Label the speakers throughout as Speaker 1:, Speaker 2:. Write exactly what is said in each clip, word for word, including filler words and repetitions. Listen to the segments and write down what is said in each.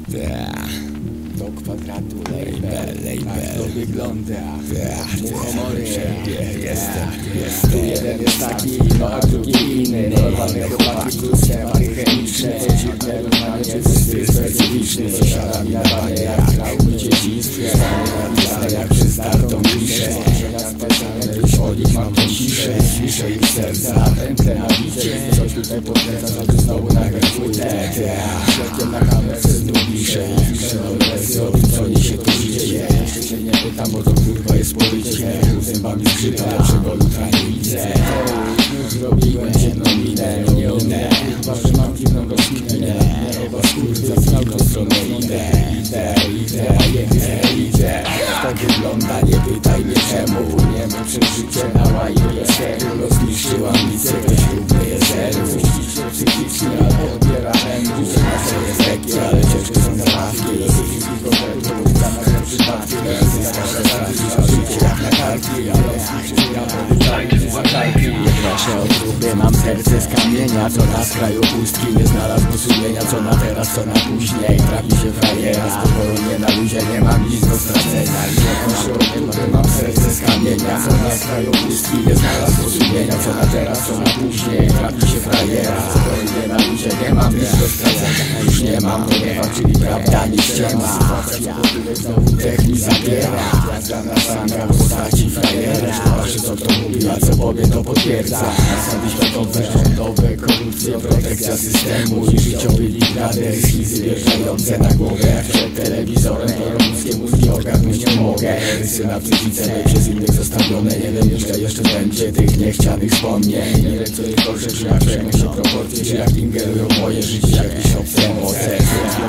Speaker 1: Do kwadratu label, tak to wygląda. Muchomory,
Speaker 2: jestem,
Speaker 1: tu jeden jest taki, no a drugi inny. Normalne chłopaki plus tematy chemiczne. To dziwne równanie, czysty, specyficzny. Zasiada mi na banie jak traumy w dzieciństwie. Napisane jak przy startą kliszę. Specjalne już od nich mam to ciszę. Słyszę ich serca, pętlę na bicie. Coś tutaj podkręca, żeby znowu nagrać płytę. Środkiem na kamerce znów piszę. Piszę nowe wersje o tym, co niesie to życie. Jeszcze się nie pytam, bo to kurwa jest policie. Zębami skrzyta, lepszego jutra nie widzę. Już zrobiłem ciemną minę, nie minę. Chyba, że mam dziwną roślinę. Chyba skurwy, w drugą stronę idę. Idę, idę, idę, idę. Tak wygląda, nie pytaj mnie czemu. Płyniemy przez życie na łajbie seru. Rozniszczyła ambicje, ktoś równy jest zero. Ściśle psychicznie, albo odbiera chęć. Życie nasze jest lekkie, ale ciężkie są zabawki. Wszystkich konkretów, ulicama są przypadki. Zyskasz za życie jak na kartki. Ale ja policajny za kartki. Nie proszę o trupy, mam serce z kamienia. Co na skraju pustki, nie znalazł sumienia. Co na teraz, co na później. Trafi się frajera, spokojnie na luzie, nie mam nic do stracenia. Nie proszę o trupy, mam serce z kamienia. Co na skraju pustki, nie znalazł sumienia. Co na teraz, co na później. Trafi się frajera, spokojnie na luzie, nie mam nic do stracenia. Już nie mam, to nie walczyli, prawda, nie ściema. Znowu technik zabiera. Zamiast sanga w postaci frajera. Patrzę co to mówi, a co powie to potwierdza. Zasady światowe, rządowe, korupcja, protekcja systemu i życiowy litrader, schizy wjeżdżające na głowę. Jak przed telewizorem to ludzkie mózgi ogarnąć nie mogę. Rysy na psychice przez innych zostawione. Nie wiem jeszcze, jeszcze będzie tych niechcianych wspomnień. Nie wiem co jest gorsze, czy jak przejmą się proporcje, czy jak ingerują moje życie, jakieś obce emocje.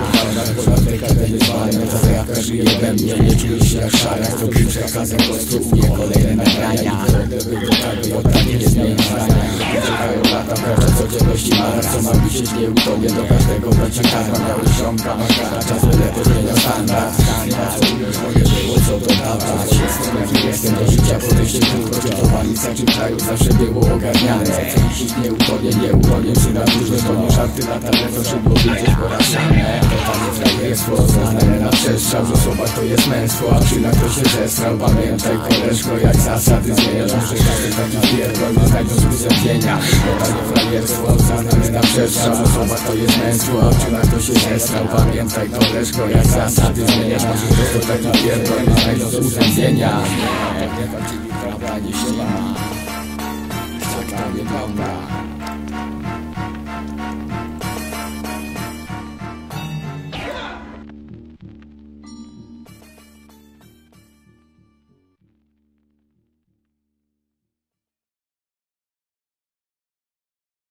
Speaker 1: Zajawka żyje we mnie, nie czuję się jak szarach. To był przekazem, konstruuję kolejne nagrania. Wyglądały oddanie, nie zmienia zdania. Czekają lata, prawda codzienności mara. Co mam wisieć, nie utonie do każdego bracia karma. Miały ziomka, makara, czas wylepo zmienia standard. Moje było co dodawać. Jestem jaki jestem do życia, podejście krótko. Czytowani w takim kraju zawsze było ogarniane. Co wisieć, nie utonie, nie utonie. Przy naturze to nie żarty na telefon, szybko wyjdziesz po raz same. Totalnie frajerstwo, znane na przestrzał. W osobach to jest męstwo, a przyna kto się zestrał. Pamiętaj koleżko, jak zasady zmieniasz. Że każdy taki pierdol nie znajdą uzasadnienia. Totalnie frajerstwo, znane na przestrzał. W osobach to jest męstwo, a przyna kto się zestrał. Pamiętaj koleżko, jak zasady zmieniasz. Że taki pierdol nie znajdą uzasadnienia. Nie walczyli, prawda, nie ściema. Tak to wygląda.